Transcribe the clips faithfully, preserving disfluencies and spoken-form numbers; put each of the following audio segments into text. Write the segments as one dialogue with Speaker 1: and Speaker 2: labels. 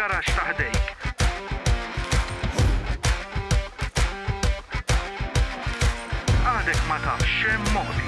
Speaker 1: il-garaġġ taħdejk. Għadek ma tafx xemm modi.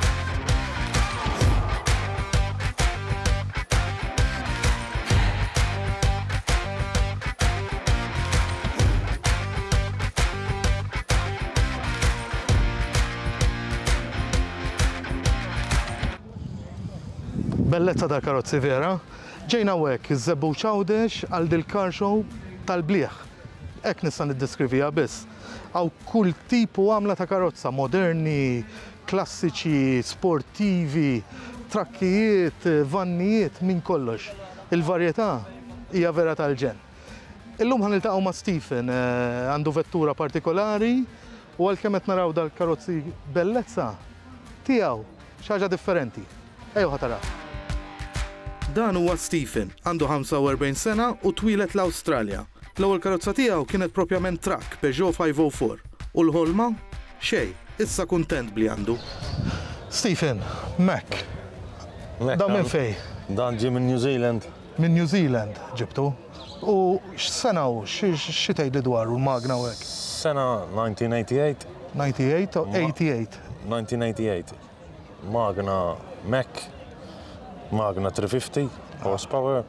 Speaker 2: Bellezza ta' karozzi vera. Ġejna hekk iż-żebbu ċawdex għal dil-car show tal-Blieħ. Hekk nista' niddeskrivija biss. Għaw kull tipu għamla ta' karozza, moderni, klassiċi, sportivi, trakkijiet, vannijiet, minn kollox. Il-varjetà hija vera tal-ġen. Illum ħaniltaqgħu ma' Stephen, għandu vettura partikolari u għalkemm qed naraw dal-karozzi bellezza tiegħu xi ħaġa differenti. Ejjew ħataraw. Dan huwa Stephen, għandu ħamsa u erbgħin sena u twilet l-Awstralja. L-ewwel karozza tiegħu kienet propjament trakk Peugeot five oh four u l-ħolma xejn, issa kuntent bli għandu. Stephen, Mac. Dan minn fej?
Speaker 3: Dan ġie minn New Zealand.
Speaker 2: Minn New Zealand ġibtu. U x'sena hu, xi tgħidli dwaru l-magna u hekk?
Speaker 3: Sena nineteen eighty-eight.
Speaker 2: ninety-eight or eighty-eight?
Speaker 3: nineteen eighty-eight. Magna Mac. Magna three fifty horsepower.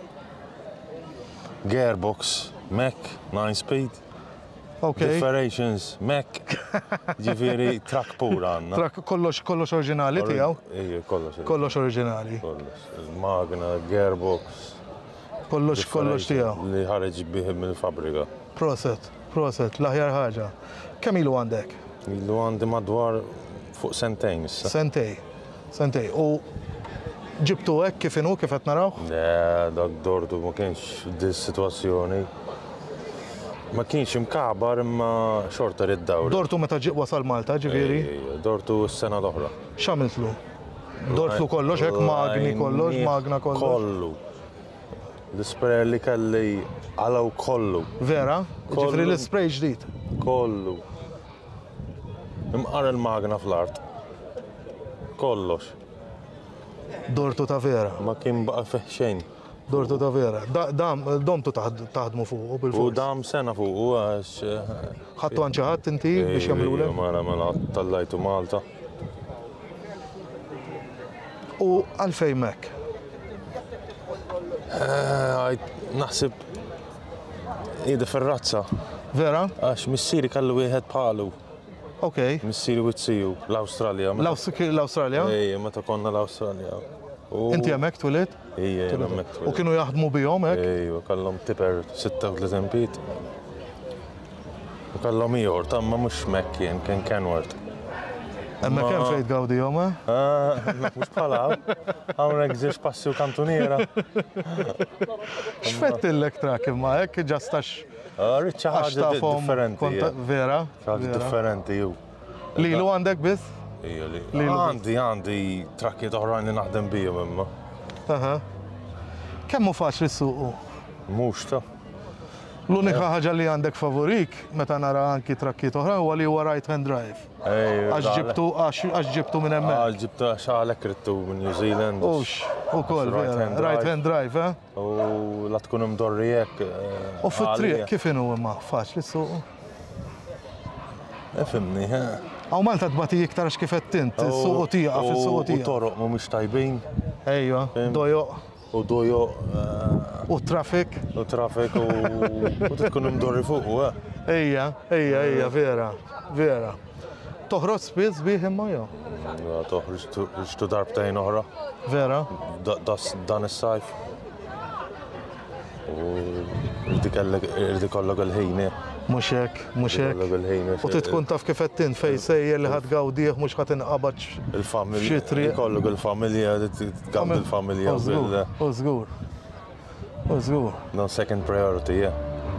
Speaker 3: Gearbox Mac nine speed.
Speaker 2: Okay.
Speaker 3: Differentials Mac. Ġifieri trakk pura għandna.
Speaker 2: Trakk kollox kollox oriġinali tiegħu?
Speaker 3: Ejja, kollox.
Speaker 2: Kollox oriġinali.
Speaker 3: Kollox. Magna, gearbox.
Speaker 2: Kollox kollox tiegħu.
Speaker 3: Li ħareġ bih mill-fabrika.
Speaker 2: Proset, proset, l-aħjar ħaġa. Kemm ilu għandek?
Speaker 3: Ilu għandi madwar fuq sentejn issa.
Speaker 2: Sentej, sentej. U ġibtu hekk kif inhu kif qed naraw?
Speaker 3: Le, dak dortu ma kienx dis sitwazzjoni. Ma kienx imkabar imma xorta rid-dawri.
Speaker 2: Dortu meta ġie wasal Malta, ġifieri?
Speaker 3: Dortu s-sena l-oħra.
Speaker 2: X'għamiltlu? Dortlu kollox hekk magni kollox, magna kollox?
Speaker 3: Kollu. L-ispray li kelli għalaw kollu.
Speaker 2: Vera? Ġifieri l-ispray ġdid?
Speaker 3: Kollu. Imqar il-magna fl-art. Kollox.
Speaker 2: Dortu ta' vera.
Speaker 3: Ma kien baqa fih xejn.
Speaker 2: Dortu ta' vera. Dam, domtu taħdmu fuq bil-fors.
Speaker 3: U dam sena fuq u għax.
Speaker 2: Ħattu għan ċaħat inti biex jagħmlulek?
Speaker 3: Mara mela tallajtu Malta.
Speaker 2: U għalfejn Mac?
Speaker 3: Naħseb ida fir-razza.
Speaker 2: Vera?
Speaker 3: Għax missieri kellu wieħed bħalu.
Speaker 2: Ok.
Speaker 3: Missieri u tsiju l-Awstralja.
Speaker 2: L-Awstralja?
Speaker 3: Ejja, meta konna l-Awstralja.
Speaker 2: Inti hemmhekk twilet?
Speaker 3: Ejja, hemmhekk twilet.
Speaker 2: U kienu jaħdmu bihom hekk?
Speaker 3: Ejja, kellhom tipper sitta u tletin pit. U kellhom ieħor tamma mhux Mac kien kien Kenworth.
Speaker 2: Hemmhekk hemm fejn tgawdihom, eh?
Speaker 3: Mhux bħala hawnhekk ġiex passi u kantuniera.
Speaker 2: X'fettillek trak imma hekk ġastax.
Speaker 3: Ricċa ħaġa differenti.
Speaker 2: Vera?
Speaker 3: ħaġa differenti ju.
Speaker 2: Lilu għandek biss?
Speaker 3: Ija li. Għandi għandi trakkiet oħrajn li naħdem bijom imma.
Speaker 2: Aha. Kemm hu faċli s-suqu?
Speaker 3: Mhux ta.
Speaker 2: L-unika ħaġa li għandek favorik meta nara anki trakkiet oħra huwa li huwa right hand drive. Għax ġibtu għax ġibtu minn hemmhekk.
Speaker 3: Għax ġibtu għax għalek rittu minn New Zealand.
Speaker 2: Ux, ukoll vera. Right hand drive, eh?
Speaker 3: U la tkun imdorri hekk.
Speaker 2: U fit-triq kif inhu imma faċli s-suqu?
Speaker 3: Ifimni, ha.
Speaker 2: Għaw Malta tbati iktar kif qed int, is-suqu tiegħek fis-suqu tiegħek.
Speaker 3: U toroq mhumiex tajbin.
Speaker 2: Ejja, dojoq.
Speaker 3: U dojoq.
Speaker 2: U traffic.
Speaker 3: U traffic u tkun imdorri fuq, eh?
Speaker 2: Ejja, ejja, ejja, vera, vera. Toħroġ spiss bih imma jew?
Speaker 3: Toħroġ darbtejn oħra.
Speaker 2: Vera?
Speaker 3: Dan is-sajf. U irdi kollok il-ħin.
Speaker 2: Mhux hekk, mhux hekk. U titkun taf kif qed int fejn sejjer li ħadd gawdih mhux ħadd inqabad
Speaker 3: il-familja. Kollok il-familja, tgawdi il-familja.
Speaker 2: U żgur. U żgur.
Speaker 3: No second priority, yeah.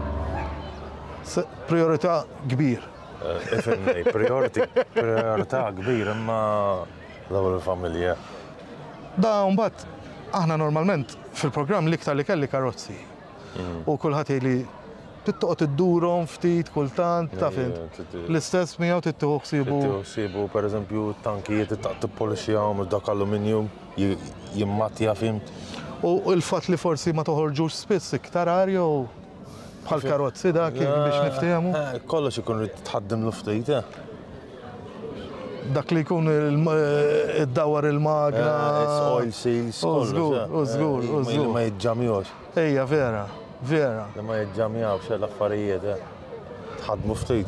Speaker 2: Priorità kbir.
Speaker 3: Ifimni, priority, priorità kbir imma l-ewwel il-familja.
Speaker 2: Da mbagħad aħna normalment fil-programm l-iktar li kelli karozzi. U kulħadd jgħidli tittoqgħod iddurhom ftit kultant taf int. L-istess miegħu tittieħu ħsibu.
Speaker 3: Tittieħu ħsibu pereżempju tankijiet taqgħod tippolixxihom dak aluminium jimmattja fimt.
Speaker 2: U l-fatt li forsi ma toħorġux spiss iktar arja u bħal karozzi dak biex niftehmu.
Speaker 3: Eh, Kollox ikun rid tħaddim l-ftit, eh.
Speaker 2: Dak li jkun id-dawar il-magna.
Speaker 3: Oil seals,
Speaker 2: U żgur, u żgur, u
Speaker 3: Li
Speaker 2: żgur.
Speaker 3: ma jiġġamjawx.
Speaker 2: Ejja, vera, vera.
Speaker 3: Li ma jiġġamjawx l-affarijiet, eh. Tħaddmu ftit.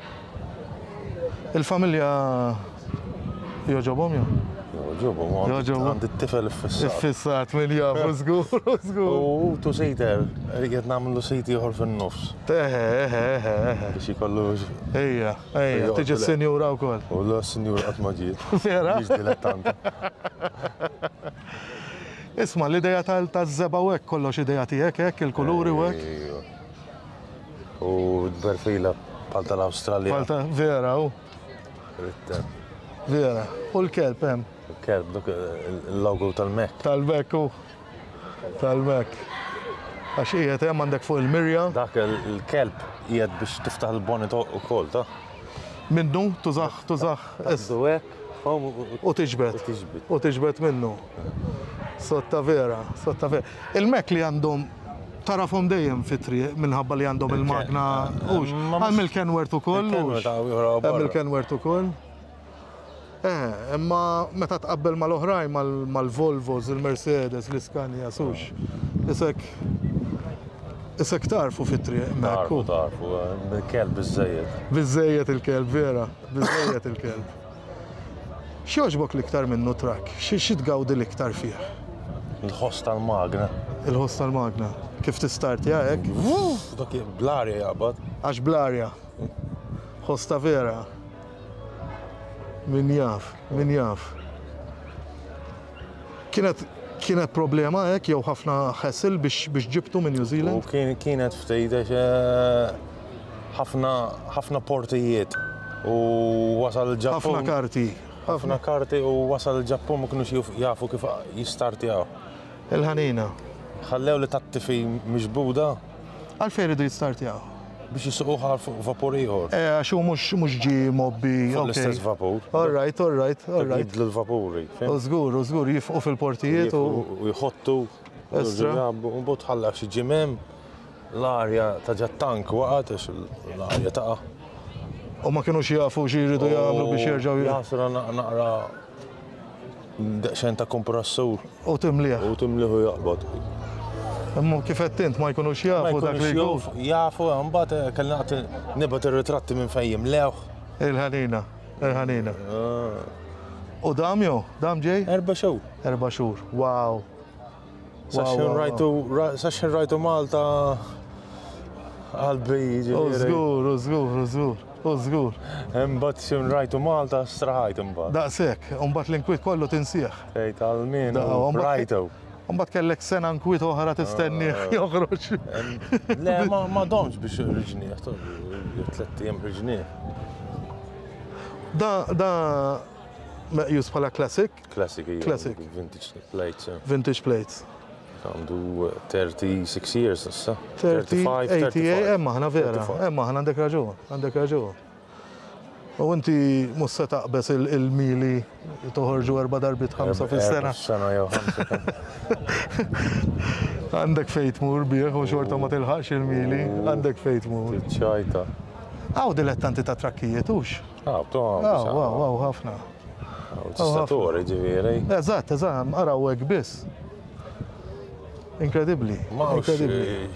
Speaker 2: Il-familja joġobhom jew?
Speaker 3: Ġobu,
Speaker 2: Joġobu.
Speaker 3: għand it-tifel iffissat.
Speaker 2: Fissat minn jafu żgur, u żgur.
Speaker 3: U tu sejter, rriget namlu sejti uħor fin-nofs.
Speaker 2: Eħe, eħe, eħe, eħe.
Speaker 3: Biex jikollu.
Speaker 2: Ejja, ejja, tiġi s-senjura wkoll.
Speaker 3: U l-senjur qatt ma ġiet.
Speaker 2: Vera?
Speaker 3: Biex dilettanti.
Speaker 2: Isma, l-ideja tal-żeba u hekk kollox ideja tiegħek hekk, il-kuluri u hekk.
Speaker 3: Ejju. U d-berfila bħal tal-Awstralja.
Speaker 2: Malta, vera, u
Speaker 3: Ritten.
Speaker 2: vera. U l-kelb hemm
Speaker 3: Kelb, dok il-logo tal-Mek.
Speaker 2: tal-mek u tal-mek. Għax qiegħed hemm għandek fuq il-mirja,
Speaker 3: Dak il-kelb qiegħed biex tiftaħ il-bonnet ukoll, ta'
Speaker 2: minnu tużaħ, tużaħ, es-
Speaker 3: Taqdu hekk,
Speaker 2: u tiġbed.
Speaker 3: tiġbed.
Speaker 2: U tiġbed minnu. Sotta vera, sotta vera. Il-mek li għandhom tarafhom dejjem fit-triq minħabba li għandhom il-magna ux.
Speaker 3: Ma-
Speaker 2: Għam il-Kenwert ukoll.
Speaker 3: Il-Kenwert
Speaker 2: ux.
Speaker 3: għaw jħraw
Speaker 2: Hemm
Speaker 3: barra.
Speaker 2: il-Kenwert ukoll. Eh, imma meta tqabbel mal-oħrajn mal- mal-Volvos, il-Mercedes, l-Scania, sux. Isek isek tarfu fit-triq mek.
Speaker 3: Tarfu, tarfu, il-kelb iż-żejjed.
Speaker 2: Bizzejiet il-kelb, vera, bizzejiet il-kelb. X'joġbok l-iktar minnu trak? Xi tgawdi l-iktar fih?
Speaker 3: Il-ħoss tal-magna.
Speaker 2: Il-ħoss tal-magna. Kif tistartja hekk?
Speaker 3: Dak bl-arja jaqbad.
Speaker 2: Għax blarja. Ħosta vera. Min jaf, min jaf. Kienet kienet problema hekk jew ħafna ħessil biex biex ġibtu minn New
Speaker 3: U
Speaker 2: Zealand?
Speaker 3: kien- kienet ftejda ħafna ħafna portijiet. U wasal il-Ġappun.
Speaker 2: Ħafna karti.
Speaker 3: ħafna karti u wasal il-Ġappun ma kinux juf- jafu kif jistartjaw.
Speaker 2: Il-ħanina.
Speaker 3: Ħallew li tattifi miġbuda
Speaker 2: Għalfejn iridu jistartjaw?
Speaker 3: biex jisuquħa fuq vapur ieħor.
Speaker 2: Eh, għax hu mhux mhux ġi mobbi.
Speaker 3: Fuq
Speaker 2: ok.
Speaker 3: l-istess vapur.
Speaker 2: All right, all right, all right.
Speaker 3: Jibdlu l-vapuri. fim?
Speaker 2: U żgur, u żgur jifqu fil-portijiet u
Speaker 3: U jħottu.
Speaker 2: Estra.
Speaker 3: U bot ħalla xi ġimem. L-arja ta' ġattank waqgħet għax l-arja taqa'.
Speaker 2: u ma kienux jafu xi jridu jagħmlu biex jerġgħu j-
Speaker 3: Jasra naqra daqsxejn ta' kompressur
Speaker 2: u timlieħ.
Speaker 3: u timliħu jaqbad.
Speaker 2: Imma kif qed int ma jkunux
Speaker 3: Ma
Speaker 2: jafu dak li
Speaker 3: jkunux
Speaker 2: jkun.
Speaker 3: jafu, jafu, mbagħad kellna nagħti nibgħat ir-ritratti minn fejn jimlewh.
Speaker 2: Il-ħanina, il-ħanina. U dam jew, dam ġej?
Speaker 3: Erba' xew.
Speaker 2: Erba' xhur. Wow.
Speaker 3: Saxxin rajtu, ra- saxxin rajtu Malta għalbi
Speaker 2: U
Speaker 3: ġifieri.
Speaker 2: żgur, u żgur, u żgur, u żgur.
Speaker 3: Imbagħad xin rajtu Malta straħajt imbagħad.
Speaker 2: Daqshekk, u mbagħad l-inkwiet kollu tinsieħ.
Speaker 3: Tgħid għal-min
Speaker 2: Da,
Speaker 3: u
Speaker 2: u mbagħad-
Speaker 3: rajtu.
Speaker 2: U mbagħad kellek sena nkwiet oħra tistennih joħroġ.
Speaker 3: Le, ma ma domx biex riġnieħ, tlet jem riġnieħ.
Speaker 2: Da da meqjus bħala classic,
Speaker 3: Classic, hija,
Speaker 2: Classic.
Speaker 3: vintage plates. eh.
Speaker 2: vintage plates.
Speaker 3: Għandu thirty-six years issa.
Speaker 2: thirty, eighty, emma ħna vera,
Speaker 3: thirty-five.
Speaker 2: emma ħna għandek raġun, għandek raġun. U inti mhux se taqbes il- il-mili toħorġu erba' darbit ħamsa fis-sena.
Speaker 3: Sena jew ħamsa.
Speaker 2: Għandek fejn tmur bih u xorta ma tilħaqx il-mili, għandek fejn tmur.
Speaker 3: ċajta.
Speaker 2: Għaw dilettanti ta' trakkijiet ux.
Speaker 3: Ah, btom.
Speaker 2: Għaw, għaw, għaw, ħafna.
Speaker 3: Tistatori ġifieri.
Speaker 2: Eżatt, eżatt, araw hekk biss. Inkredibli,
Speaker 3: Ma
Speaker 2: inkredibli.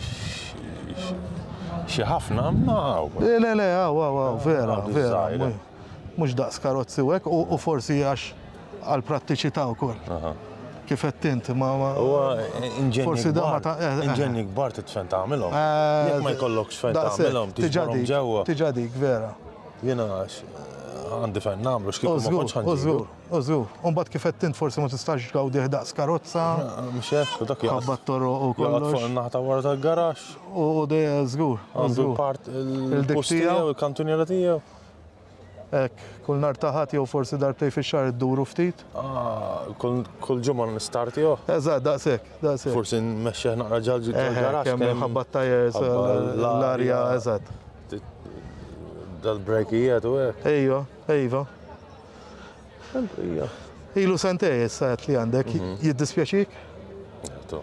Speaker 3: xi ħafna ma.
Speaker 2: Le, le, le, għaw, għaw, għaw, vera,
Speaker 3: Għadu
Speaker 2: vera.
Speaker 3: żgħira.
Speaker 2: mu- Mux daqs karozzi u hekk, u u forsi għax għal-prattiċità wkoll. Kif qed int, ma ma.
Speaker 3: Huwa inġenni
Speaker 2: Forsi da ma
Speaker 3: kbar.
Speaker 2: ta' eh, eh.
Speaker 3: Inġenni kbar titfen tagħmilhom.
Speaker 2: Eh,
Speaker 3: Jekk ma jkollokx fejn
Speaker 2: daqshekk,
Speaker 3: tagħmilhom,
Speaker 2: tiġa
Speaker 3: tiġborhom
Speaker 2: dik,
Speaker 3: ġewwa.
Speaker 2: Tiġa dik, vera.
Speaker 3: Jiena għax għandi fejn nagħmlu x'kieku
Speaker 2: U
Speaker 3: ma
Speaker 2: żgur,
Speaker 3: kontx
Speaker 2: u
Speaker 3: ħanġibu.
Speaker 2: żgur, u żgur. U mbagħad kif qed int forsi ma tistax tgawdih daqs karozza,
Speaker 3: Mhux hekk, u dak jaqgħod
Speaker 2: ħabba t-torro u
Speaker 3: jaqgħod fuq
Speaker 2: kollox.
Speaker 3: in-naħta wara tal-garax.
Speaker 2: U dejja żgur, u
Speaker 3: Għandu
Speaker 2: żgur.
Speaker 3: l-part
Speaker 2: Il-dik
Speaker 3: il-post
Speaker 2: tiegħu?
Speaker 3: tiegħu, il-kantuniera tiegħu.
Speaker 2: Ek, kull nar taħat jew forsi darbtej fix-xahar idduru ftit.
Speaker 3: Ah, kull kull ġimgħa nistartihom.
Speaker 2: Eżatt, daqshekk, daqshekk.
Speaker 3: Forsi nmexxih naqra ġal
Speaker 2: Eħe,
Speaker 3: ġal-garax.
Speaker 2: kemm ħabba tajers
Speaker 3: ħabba
Speaker 2: l-arja,
Speaker 3: l-arja.
Speaker 2: eżatt.
Speaker 3: dal-brekijiet u hekk.
Speaker 2: Ejja, ejva.
Speaker 3: Hija.
Speaker 2: Ilu sentej issa qed li għandek, jiddispjaċik?
Speaker 3: To.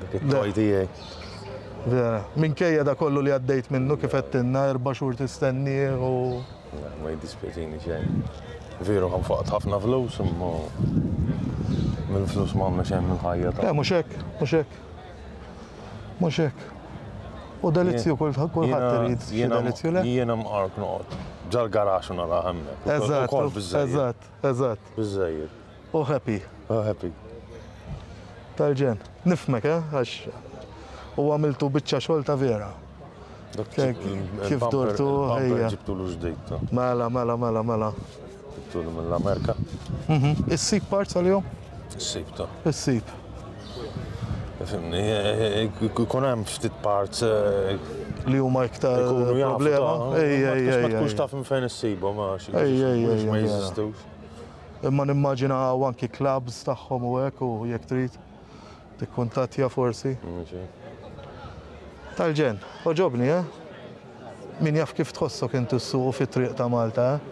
Speaker 3: it-toj tiegħi.
Speaker 2: Vera, minkejja da kollu li għaddejt minnu kif għettinna erba' xhur tistenni u.
Speaker 3: Ma jiddispjaċini xejn. Veru għan faqt ħafna flus, imma mill-flus ma għamna xejn minn ħajja ta'.
Speaker 2: Le, mhux hekk, mhux hekk. Mhux hekk. U delizzju kulħadd irid xi delizzju le?
Speaker 3: Jiena mqark noqgħod ġal-garax u nara hemmhekk.
Speaker 2: Eżatt, eżatt, eżatt.
Speaker 3: Biżżejjed.
Speaker 2: U happy.
Speaker 3: Oh, happy.
Speaker 2: Tal-ġen, nifmek, eh, għax u għamiltu biċċa xogħol ta' vera. Kif dortu ħejja.
Speaker 3: Ġibtu l ġdejt.
Speaker 2: Mela, mela, mela, mela.
Speaker 3: Ġibtu mill-Amerika.
Speaker 2: Is-sip parts għal-jom?
Speaker 3: Is-sip ta'.
Speaker 2: Is-sip.
Speaker 3: Fimni, kun hemm ftit parts
Speaker 2: li huma iktar problema. Ejja, ejja,
Speaker 3: ma tkunx taf minn fejn issibhom għax ma jeżistux.
Speaker 2: Imma nimmaġina anki clubs tagħhom u hekk u jekk trid tikkuntattja forsi. Tal-ġen, oġobni, eh? Min jaf kif tħossok intu s-suq fit-triq ta' Malta, eh?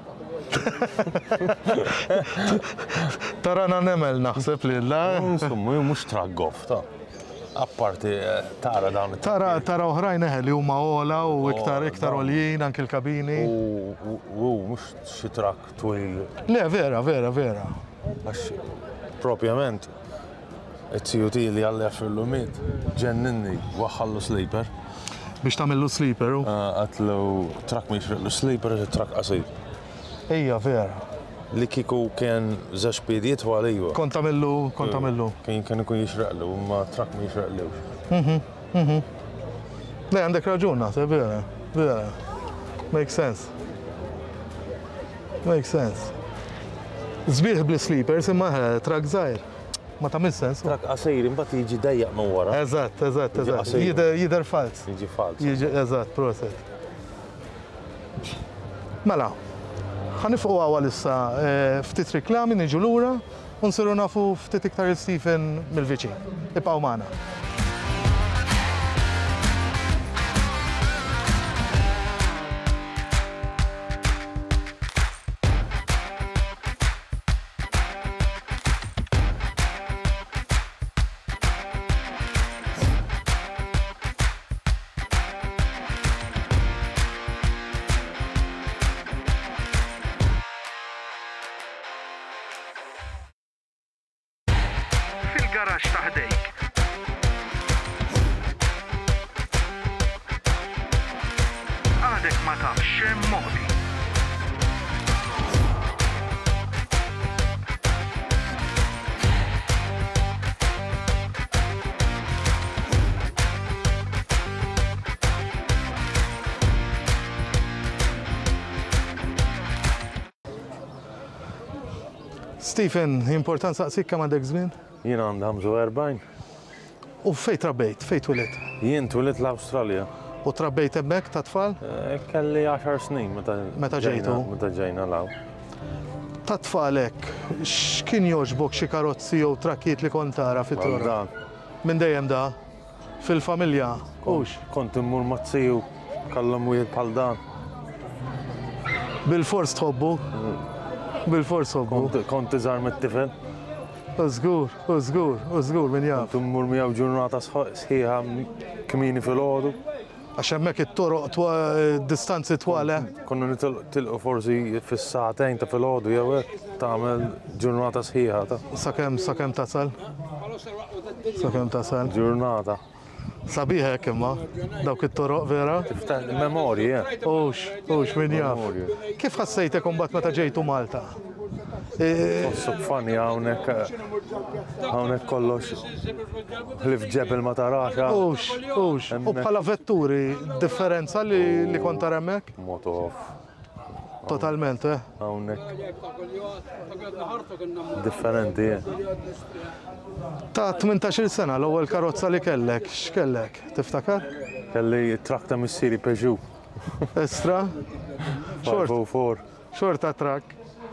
Speaker 2: Tarana nemel naħseb li la.
Speaker 3: Insomma, mhux traggof ta' apparti tara dawn it
Speaker 2: Tara tara oħrajn eħe li huma ola u iktar iktar oljin anke l-kabini.
Speaker 3: U mhux xi trakk twil.
Speaker 2: Le, vera, vera, vera.
Speaker 3: Għax propjament it-C U T li għalli fil-lumit ġenninni waħħallu sleeper.
Speaker 2: Biex tagħmillu sleeper u?
Speaker 3: Għatlu trakk ma jixriqlu sleeper trakk qasir.
Speaker 2: Ejja, vera.
Speaker 3: Li kiku kien żex piediet u għaliju.
Speaker 2: Kont tagħmillu, kont tagħmillu.
Speaker 3: Kien kien ikun jixraqlu, ma trakk ma jixraqlux.
Speaker 2: Le, għandek raġun naħseb, vera, vera. Makes sense. Makes sense. Zbieħ bl-sleepers imma trakk żgħir. Ma tagħmel sens.
Speaker 3: Trakk qasir imbagħad jiġi dejjaq minn wara.
Speaker 2: Eżatt, eżatt, eżatt. Jidher fals.
Speaker 3: Jiġi fals.
Speaker 2: Eżatt, proset. Mela, ħanifqu għawal issa ftit riklami niġu lura u nsiru nafu ftit iktar Stephen mill-viċin. Ibqgħu magħna.
Speaker 1: Fil-garax taħdejk. Għadek ma tafx xemm moħbi.
Speaker 2: Stephen, important saqsik kemm għandek żmien?
Speaker 3: Jien għandi ħamsa u erbgħin.
Speaker 2: U fejn trabbejt, fejn twilit?
Speaker 3: Jien twilit l-Awstralja.
Speaker 2: U trabbejt hemmhekk ta' tfal?
Speaker 3: Kelli għaxar snin meta
Speaker 2: ġejtu.
Speaker 3: Meta ġejna law.
Speaker 2: Ta' tfalek, x'kien jogħġbok xi karozzi jew trakkiet li kont tara fit-tora? Minn dejjem da? Fil-familja? Hux?
Speaker 3: Kont immur mazziju, kallhom wieħed bħal dan.
Speaker 2: Bil-fors tħobbu? Bil-fors tħobbu?
Speaker 3: Kont iżgħar mit-tifel.
Speaker 2: Użgur, użgur, użgur minn jaf.
Speaker 3: Kont immur miegħu ġurnata sħiħa kmieni fil-għodu.
Speaker 2: Għax hemmhekk it-toroq distanzi twale.
Speaker 3: Konna nitilqu forsi fis-sa'tejn ta' fil-għodu jew hekk tagħmel ġurnata sħiħa ta'.
Speaker 2: Sakemm sakemm tasal? Sakemm tasal?
Speaker 3: Ġurnata.
Speaker 2: Sabiħ hekk imma, dawk it-toroq vera?
Speaker 3: Memorji, eh?
Speaker 2: Ux, ux minn jaf. Kif ħassejtek imbagħad meta ġejtu Malta?
Speaker 3: Tossok fani hawnhekk hawnhekk kollox ħlif ġebel ma tarax.
Speaker 2: Ux, ux. U bħala vetturi, differenza li kont tara hemmhekk?
Speaker 3: Motof.
Speaker 2: Totalment, eh?
Speaker 3: Hawnhekk. Differenti, eh?
Speaker 2: Ta' tmintax-il sena l-ewwel karozza li kellek, x'kellek? Tiftakar?
Speaker 3: Kelli trakta missieri Peugeot.
Speaker 2: Estra?
Speaker 3: Xort.
Speaker 2: Xorta trakk.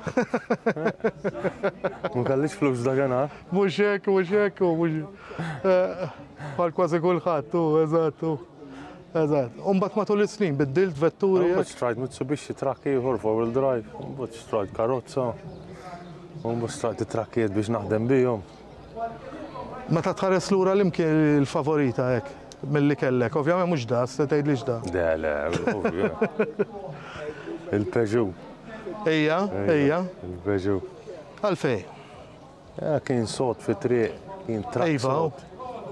Speaker 3: Ma kellix flus dakinhar.
Speaker 2: Mhux hekk, mhux hekk, mhux bħal kważi kulħadd, tu, eżatt, tu. Eżatt. U mbagħad matul is-snin biddilt vetturi.
Speaker 3: Mbagħad xtrajt Mitsubishi trakk ieħor four-wheel drive, mbagħad xtrajt karozza. U mbagħad xtrajt it-trakkijiet biex naħdem bihom.
Speaker 2: Meta tħares lura l-imkien il-favorita hekk mill-li kellek. Ovvjament mhux da, se tgħidlix da.
Speaker 3: Da, le, ovvju. Il-Peugeot.
Speaker 2: Ejja, ejja.
Speaker 3: Il-Peugeot.
Speaker 2: Għalfej.
Speaker 3: Ja, kien sot fi triq, kien trak
Speaker 2: Ejva,
Speaker 3: sot.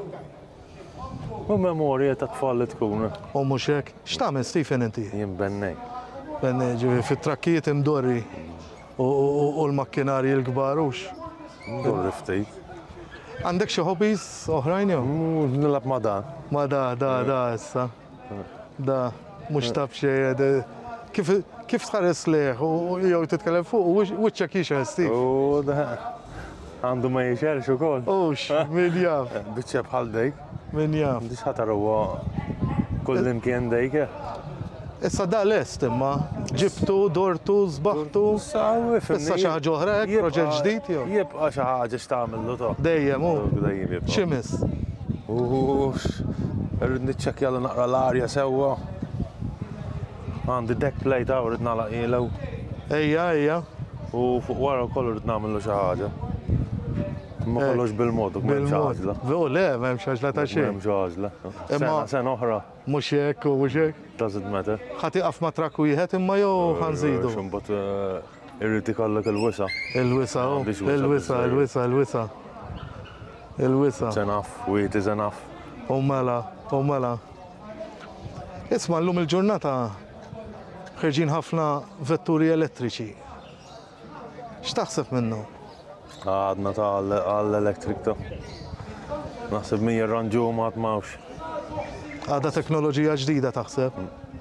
Speaker 3: U memorja ta' tfal li tkun.
Speaker 2: u mhux hekk. X'tagħmel Stephen inti?
Speaker 3: Jien bennej.
Speaker 2: Ben ġifi fit-trakkijiet imdorri u u l-makkinarji l-kbar hux.
Speaker 3: Ndorri ftit.
Speaker 2: Għandek xi hobbies oħrajn jew?
Speaker 3: U nilab ma dan.
Speaker 2: Ma da, da, da, issa. Da, mux tab xej, kif kif tħares leħ u jew titkellem fuq u wiċċek jixer, Steve.
Speaker 3: U da, għandu ma jixerx u kol.
Speaker 2: Ux, min jaf,
Speaker 3: Bicċa bħal dejk.
Speaker 2: min jaf.
Speaker 3: Ndix ħatar huwa kull imkien dejk.
Speaker 2: Issa da lest imma, ġibtu, dortu, zbaħtu.
Speaker 3: Sawi,
Speaker 2: Issa xi ħaġa oħra hekk, proġett ġdid jew?
Speaker 3: Jibqa xi ħaġa x'tagħmillu to.
Speaker 2: Dejjem hu.
Speaker 3: Dejjem jibqa.
Speaker 2: Ximis.
Speaker 3: Ux, rrid niċċekkja l naqra l-arja sewwa. Għandi deck plate għaw rrid nagħlaq ilew.
Speaker 2: Ejja, ejja.
Speaker 3: U fuq wara wkoll rrid nagħmlu xi ħaġa. Ma kollox bil-mod, m'hemmx għażla.
Speaker 2: U le, m'hemmx għażla ta' xejn.
Speaker 3: M'hemmx għażla.
Speaker 2: Imma-
Speaker 3: Sena sena oħra,
Speaker 2: Mhux hekk u mhux hekk.
Speaker 3: doesn't matter.
Speaker 2: Ħadd iqaf ma' trakk wieħed imma jew ħanżidu.
Speaker 3: X'imbagħad irrid ikollok il-wisa.
Speaker 2: Il-wisa, hu,
Speaker 3: Għandix wisa
Speaker 2: il-wisa,
Speaker 3: biżżejjed.
Speaker 2: il-wisa, il-wisa. Il-wisa.
Speaker 3: It's enough, wait is enough.
Speaker 2: U mela, u mela. Isma' llum il-ġurnata ħirġin ħafna vetturi elettriċi. X'taħseb minnu?
Speaker 3: Għadna ta' għall-elektrik ta' naħseb mija ranġu ma tmawx.
Speaker 2: Għadha teknoloġija ġdida taħseb?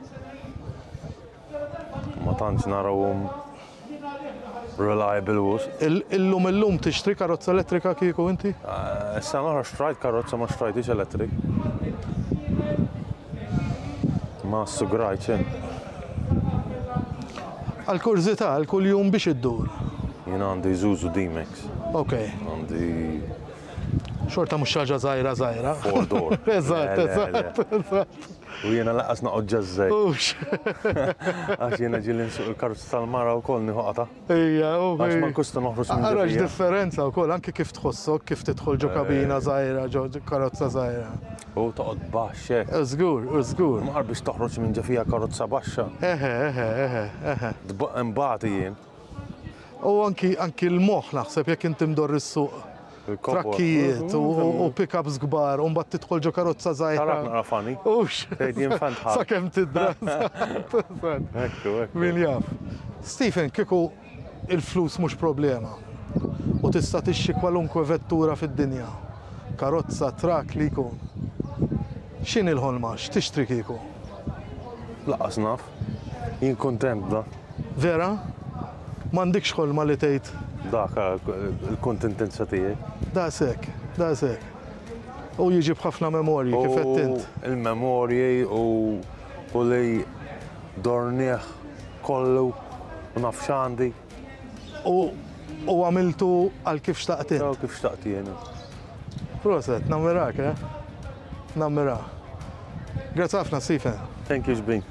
Speaker 3: Ma tantx narawhom reliable wus.
Speaker 2: Il- Illum illum tixtri karozza elettrika kieku inti?
Speaker 3: Issa noħra xtrajt karozza ma xtrajtix elettrik. Ma s-sugrajt xejn.
Speaker 2: Għal-kurzita, għal-kull jum biex iddur.
Speaker 3: Jien għandi Zuzu D-Max.
Speaker 2: Ok,
Speaker 3: Għandi
Speaker 2: xorta mux xaġa zaħira zaħira.
Speaker 3: four door.
Speaker 2: Eżatt,
Speaker 3: Le, le, le.
Speaker 2: eżatt, eżatt.
Speaker 3: U jiena laqas naqgħod ġażżej.
Speaker 2: Ux,
Speaker 3: Għax jiena ġili nsuq il-karozza tal-mara wkoll nieħoqata.
Speaker 2: ija, u
Speaker 3: Għax ma nkusta noħroġ minn
Speaker 2: Għaraġ
Speaker 3: ġabija.
Speaker 2: differenza u koll, anki kif tħossok, kif tidħol ġo kabina zaħira, ġo karozza zaħira.
Speaker 3: U toqgħod baxxe.
Speaker 2: Użgur, użgur.
Speaker 3: Mar biex toħroġ minn ġafija karozza baxxa.
Speaker 2: Eħe, eħe, eħe, eħe.
Speaker 3: Imbagħad jien.
Speaker 2: U anki anki l-moħ naħseb jekk inti mdor is-suq.
Speaker 3: il-kopwa.
Speaker 2: Trakkijiet u- u pick-ups kbar, u mbagħad tidħol ġo karozza
Speaker 3: Tarak
Speaker 2: zaħira.
Speaker 3: naqra fani.
Speaker 2: Ux,
Speaker 3: Tgħid jien fan tħadd.
Speaker 2: sakemm tidra.
Speaker 3: Ekku, ekku.
Speaker 2: Min jaf. Stephen, kieku il-flus mhux problema. U tista' tixxi kwalunkwe vettura fid-dinja. Karozza, trak li jkun. X'in il-ħolma? X'tixtri kieku?
Speaker 3: Laqas naf. Jien kontent da.
Speaker 2: Vera? M'għandikx ħolma li tgħid
Speaker 3: Dak il-kontentenza tiegħi.
Speaker 2: dasek, dasek. U jiġib ħafna memorji kif qed int.
Speaker 3: Il-memorji u u li dornieħ kollu u naf x'għandi.
Speaker 2: U u għamiltu għal kif xtaqt int.
Speaker 3: Taw kif xtaqt jiena.
Speaker 2: Proset, nammirak, eh? Nammirak. Grazie ħafna, Stephen.
Speaker 3: Thank you, Jbin.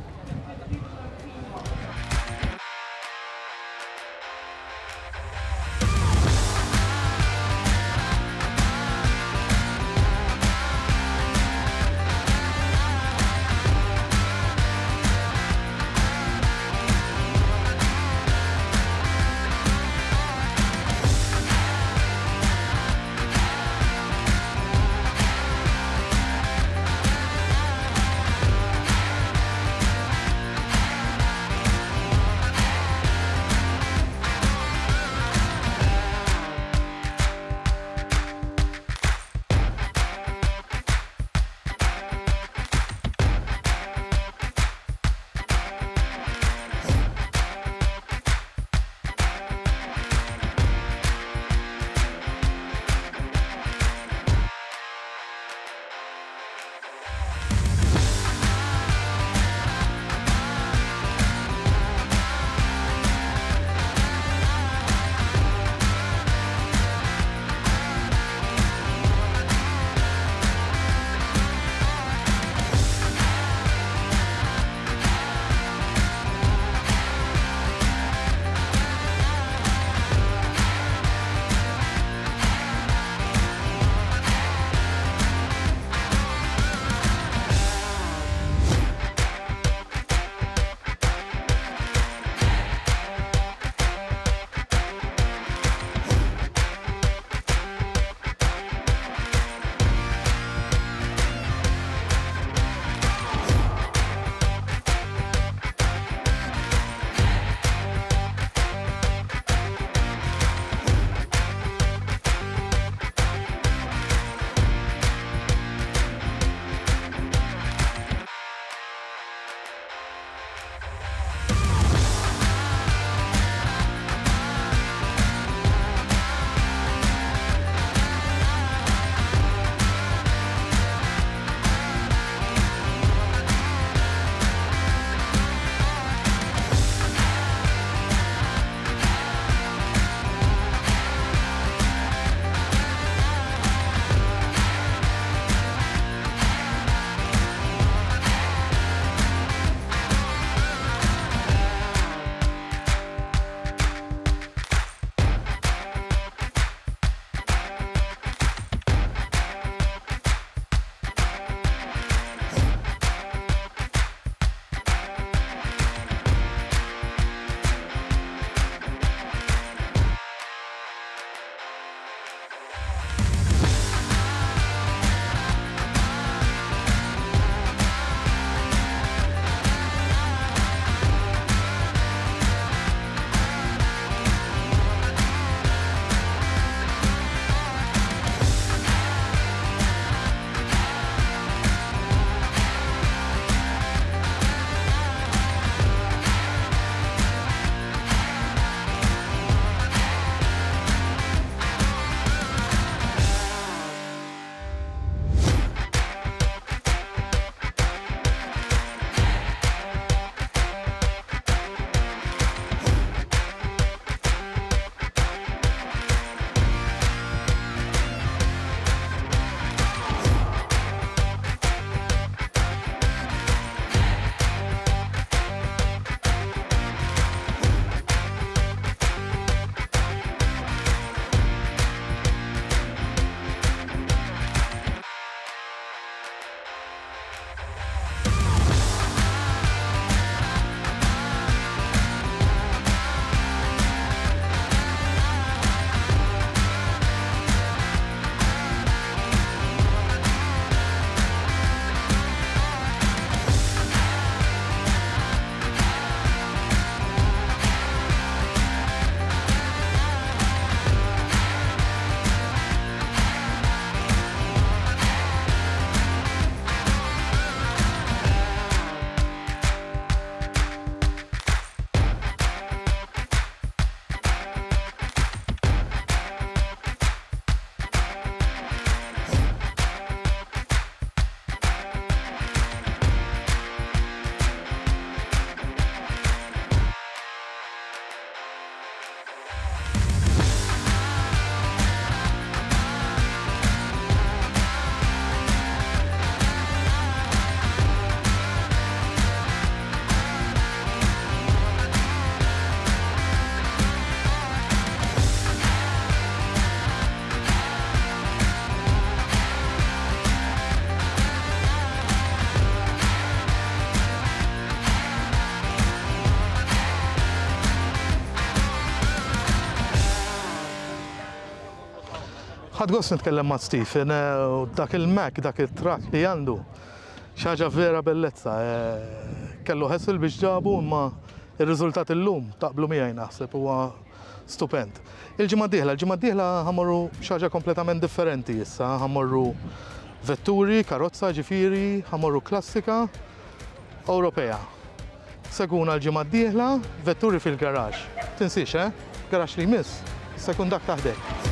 Speaker 2: Ħadd gost nitkellem ma' Stephen u dak il-Mac, dak il-trak li għandu. Xaġa vera bellezza. Kellu ħessel biex ġabu imma ir-riżultat illum taqblu miegħi naħseb huwa stupend. Il-ġimgħa d-dieħla, il-ġimgħa d-dieħla ħammorru xaġa kompletament differenti issa, ħammorru vetturi, karozza ġifieri, ħammorru klassika Ewropea. Seguna l-ġimgħa d-dieħla, vetturi fil-garaġġ. Tinsiex, eh? Garaġġ li jmiss, sekun dak taħdek.